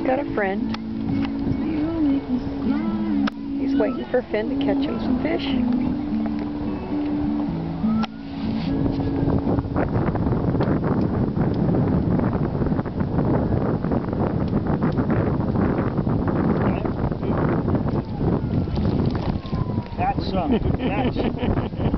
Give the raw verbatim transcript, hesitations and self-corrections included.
got a friend. He's waiting for Finn to catch him some fish. That's something. That's